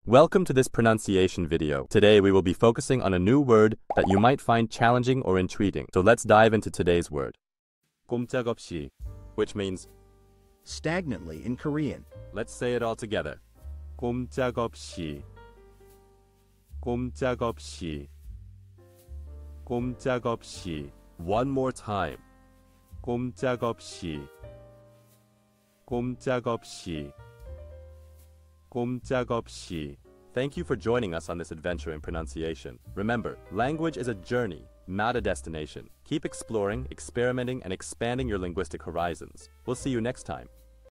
Welcome to this pronunciation video. Today we will be focusing on a new word that you might find challenging or intriguing. So let's dive into today's word. 꼼짝없이, which means stagnantly in Korean. Let's say it all together. 꼼짝없이, 꼼짝없이, 꼼짝없이. One more time. 꼼짝없이, 꼼짝없이, 꼼짝없이. Thank you for joining us on this adventure in pronunciation. Remember, language is a journey, not a destination. Keep exploring, experimenting, and expanding your linguistic horizons. We'll see you next time.